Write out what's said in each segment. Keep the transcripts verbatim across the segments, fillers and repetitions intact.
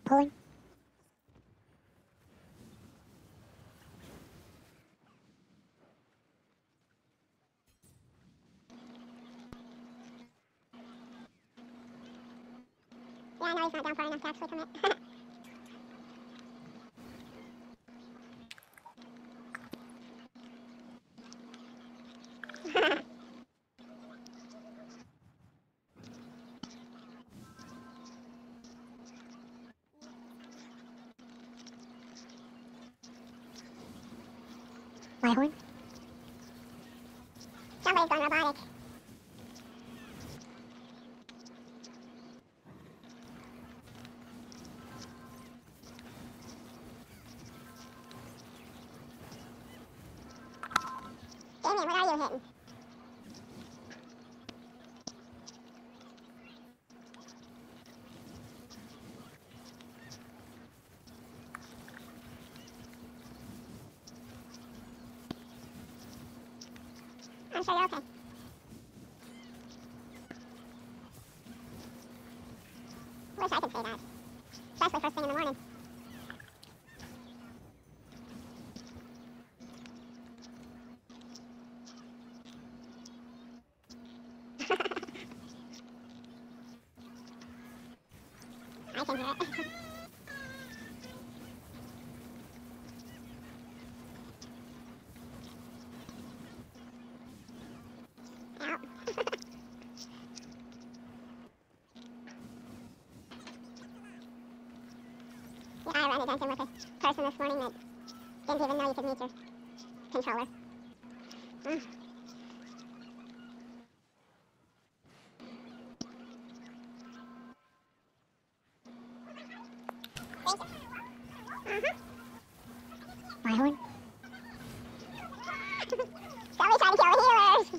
Pulling. Yeah, I know he's not down far enough to actually commit. Lighthorn. Somebody's going robotic. Damien, what are you hitting? I'm sure you're okay. Wish I could say that. Especially first thing in the morning. I can hear it. Out. Yeah, I ran into with a person this morning that didn't even know you could mute your controller. Mm. Thank you. Uh-huh. Lighthorn. Somebody trying to kill the healers!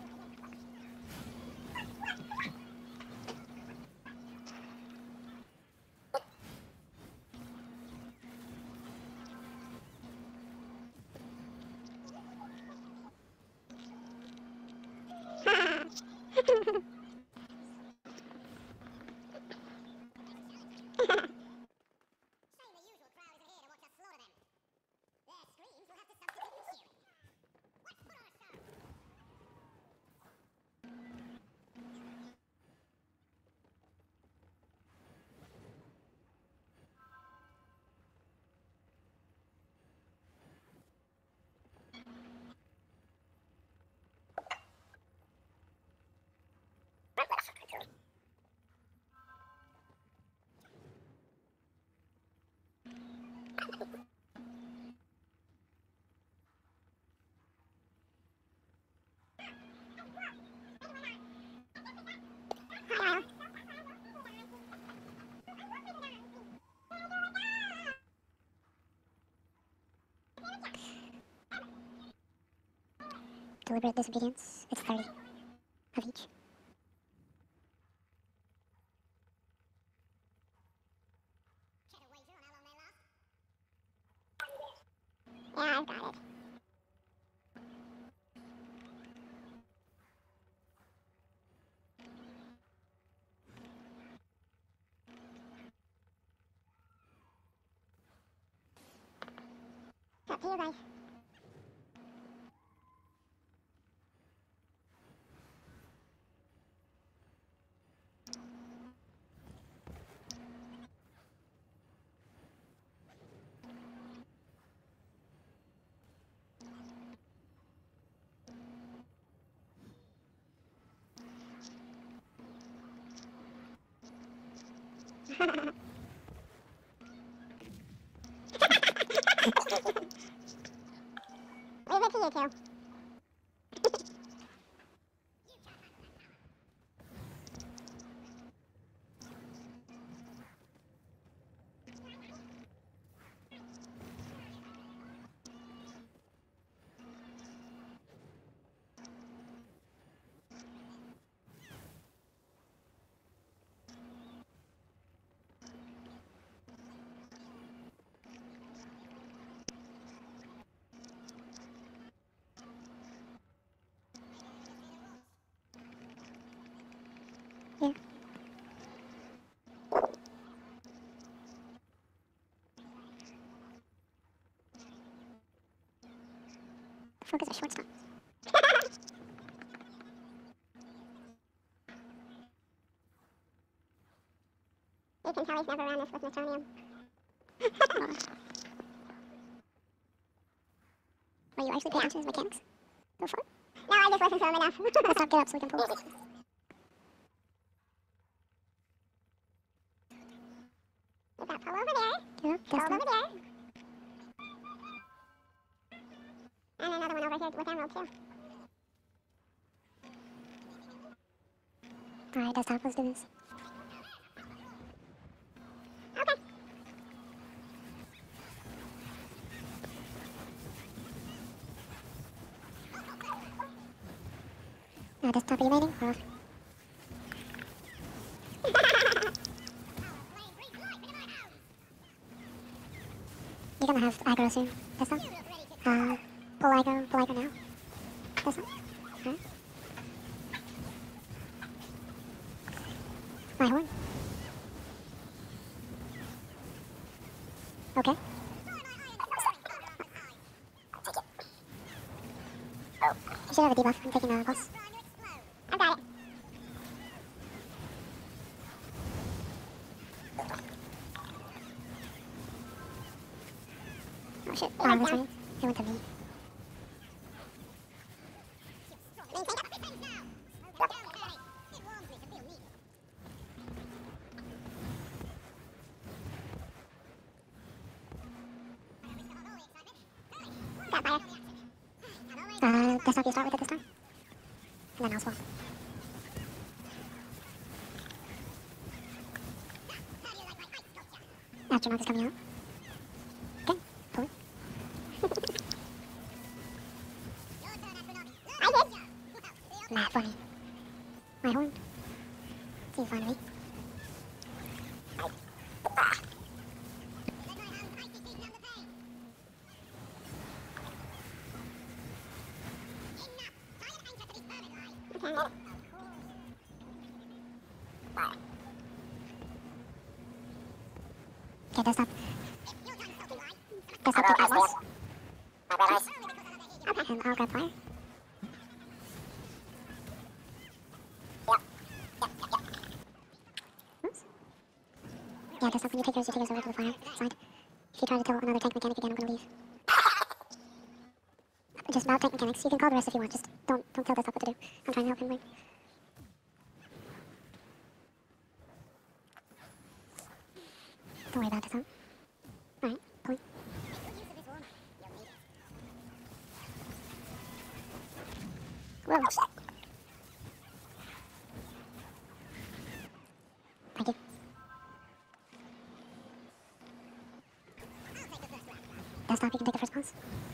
Deliberate disobedience. It's thirty of each. Yeah, I've got it. It's up to you guys. Leave it to you two. Focus a shortstop. You can tell he's never ran this with Metonium. Are you actually paying attention to his mechanics? Go for it. No, I just listened to him enough. Let's not get up so we can pull. Is that pull over there? Yeah, Pull that's over not. there. And another one over here with Emerald too. Alright, desktop, let's do this. Okay. Uh, desktop, are you mating? Or off? You're gonna have aggro soon. Desktop? Uh, pull aggro, pull aggro now. Desktop? Alright. My horn. Okay. You should have a debuff. I'm taking a pulse. I've got it. Oh shit. Oh, this way. It went to me. Got fire. Uh, desktop, you start with it this time. And then I'll swap. Aftermath is coming out. Okay, pull it. I did. Nah, funny. My horn. See you finally. Okay. Okay, desktop. Desktop, take ice. Okay. And I'll grab fire. Oops. Yeah, desktop, when you take yours, you take yours over to the fire side. If you try to tell another tank mechanic again, I'm gonna leave. Just about tank mechanics. You can call the rest if you want. Just don't don't tell desktop what to do. I'm trying to help him win. Don't worry about this, huh? Alright, point. Whoa. Thank you. Desktop, you can take the first pulse.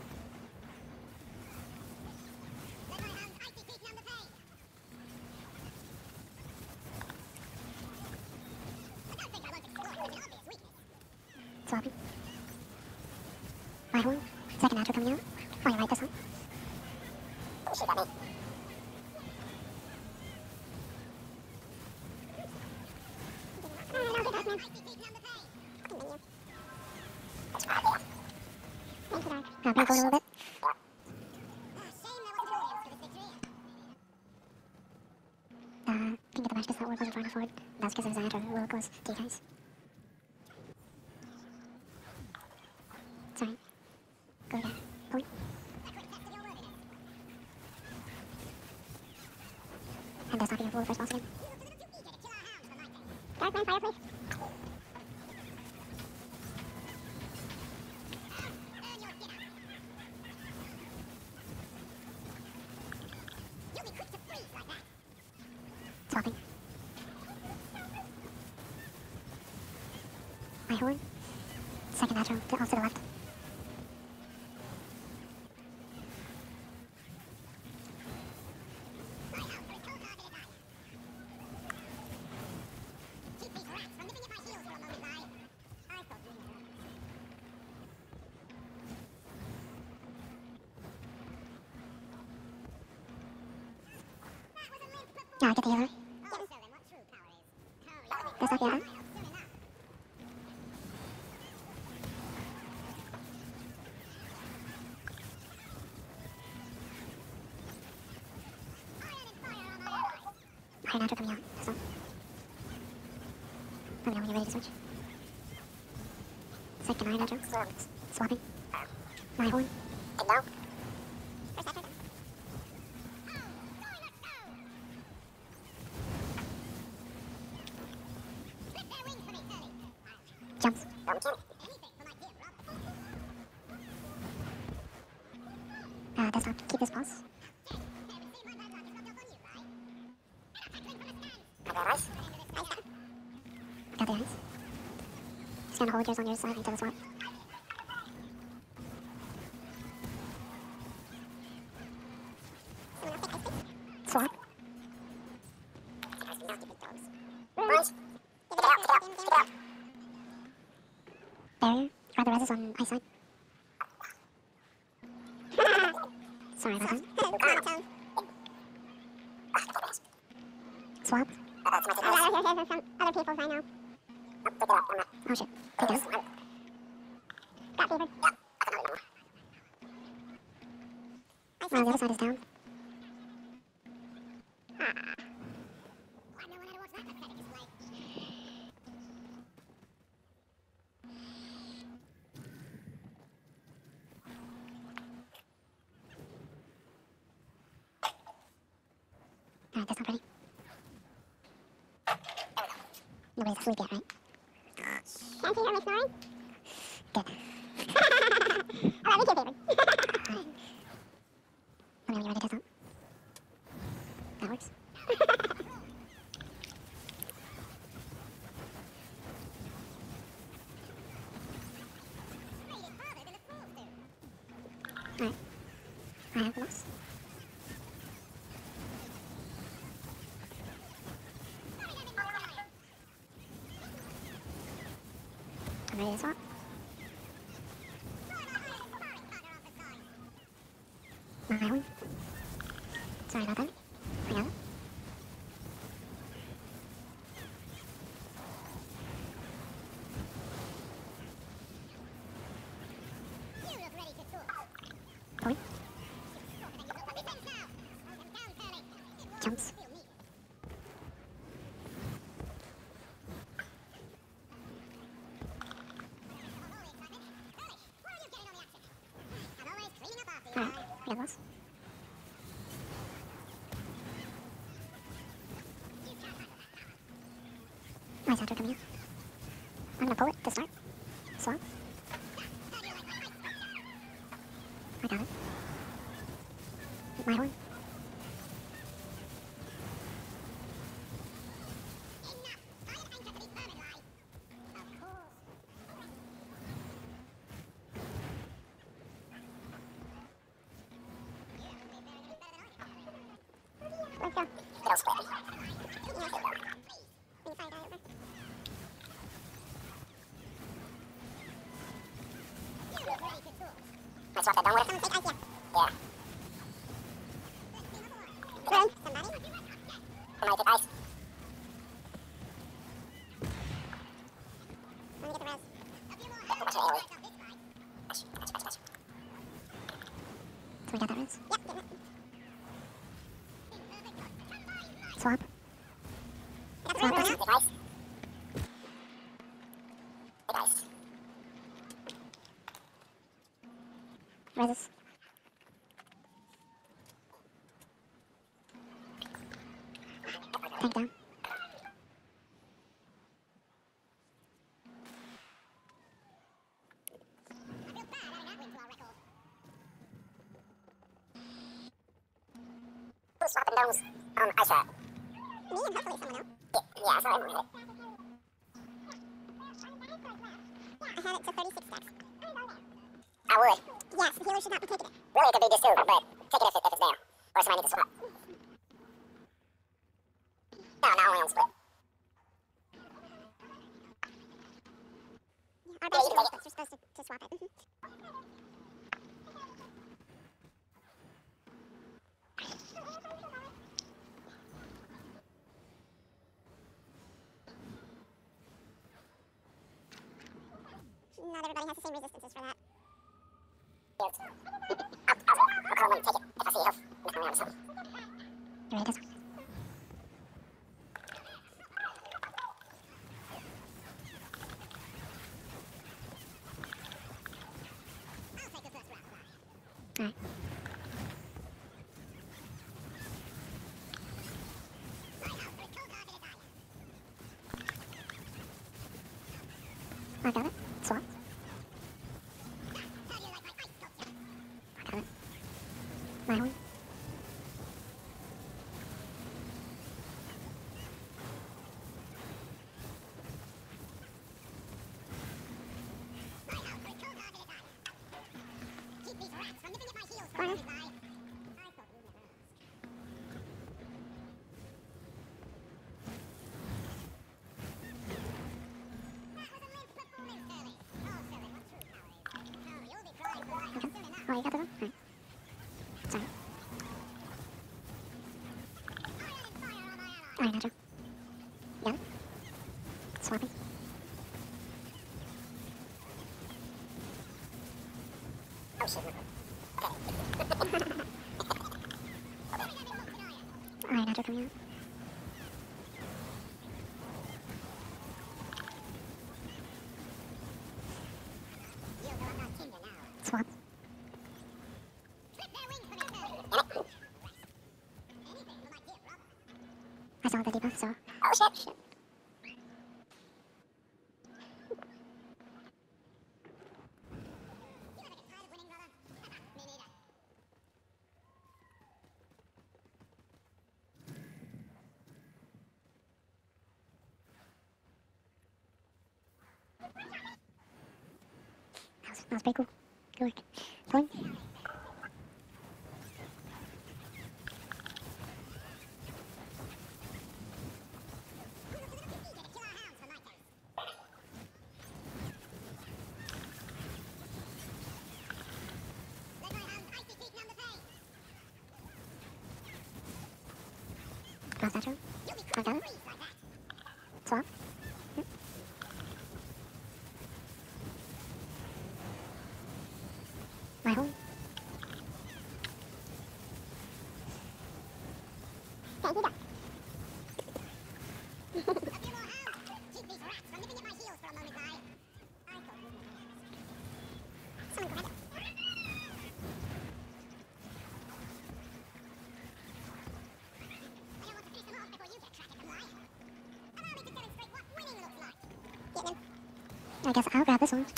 Swapping. My horn. Second natural coming out. Oh, you're right, this one. Shoot at me. Oh, no, get back, man. Thank you, Dark. Uh, bring forward a little bit. Uh, can get the match because that ward wasn't far enough forward. That's because there's a natural real close to you guys. Sorry. Go again. Point. And desktop, you can pull the first boss again. Dark, man, fire, please. Swapping. My horn. Second natural, to, off to the left. Yeah, get the healer. That's not the Fire nitro coming out. So. Let me know when you're ready to switch. Second iron nitro. Swapping. My horn. And no. First after. Jumps. Don't kill me. Uh, desktop. Keep this pulse. I got ice. Got the ice. Just gonna hold yours on your side until the swap. Swap. Orange. Take it out, take it out, take it out. Barrier. Grab the reses on ice side. Sorry about that. Swap. Uh, it's my turn. Oh, there's some other people's I know. Oh, take it out, I'm not. Oh shit. Take down. Got fever. Yeah, I can hold it Oh, the other side is down. Alright, that's not pretty. Nobody's asleep yet, right? Can't you hear me snoring? Good. I love you too, David. Alright. Let me know when you're ready to test out. That works. Alright. I have the mouse. I'm ready to swap. My one. Sorry about that. I got it. Point. Jumps. Alright, we got lost. Nice after coming out. I'm gonna pull it to start. Swap. I got it. My horn. Let's go. It'll split. Yeah, it'll go. We can find out over. Let's swap that down with it. Someone take ice, yeah. Yeah. Run. Somebody. Somebody take ice. Let me get the res. Yeah, that's right, Ellie. Gotcha, gotcha, gotcha, gotcha. So we got that res. Yep, get it. Swap. I got the Swap. res. Take ice. Take ice. Reses. Tank down. Who's swapping those on ice trap? Me and hopefully someone else. Yeah, yeah, I saw everyone hit it. I had it to thirty-six stacks. I would. Yes, the healer should not be taking it. Really, it could be this too, but take it if, it, if it's down. Or somebody needs to swap. No, no, only on split. Our Yeah, you can take it. but you're supposed to, to swap it. Not everybody has the same resistances for that. Yeah, it's, I'll, I'll, I'll call him and take it if I see health. Nothing around or something. You ready to swap? I got it. Swap. I got it. My horn. Corner. Oh, you got the one? Alright. Sorry. Alright, Nacho. Got it. Swapping. Oh shit. Alright, Nacho coming out. Swap. I saw the debuff, so. Oh shit. Shit. That was, that was pretty cool. Good work. Point. Cross that room. I got it. Swap. Yep. My home. Okay, he does. Someone grab it. I guess I'll grab this one.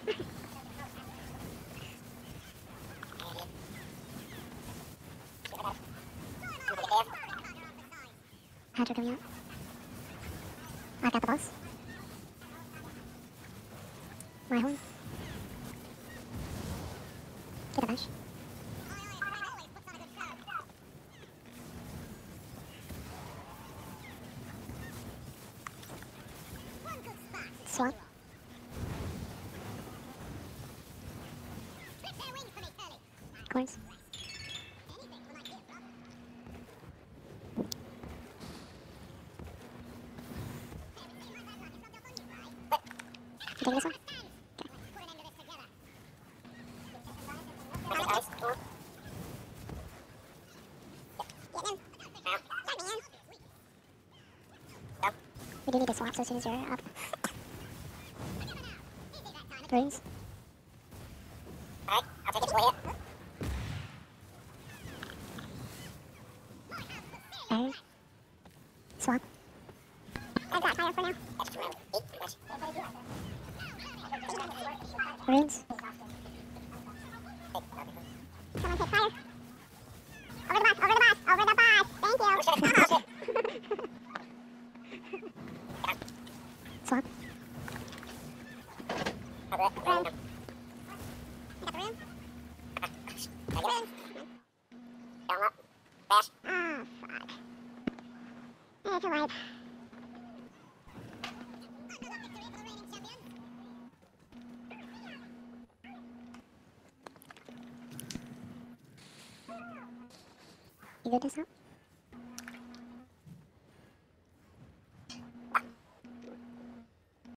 Hydra coming out. I got the boss. My home. Get a bash. Swap. Coins. You taking this one? We do need to swap so as soon as you're up. Runes. Alright, I'll take it for you. Barrier. Swap. I've got fire for now. Extra round. Eight. Nice. Runes. Someone take fire. Over the boss, over the boss, over the boss. Thank you. Swap. Cover it. Run. Run. I got the room. Take Room. it. Down up. Bash. Oh, fuck. It's a wipe. You good this up?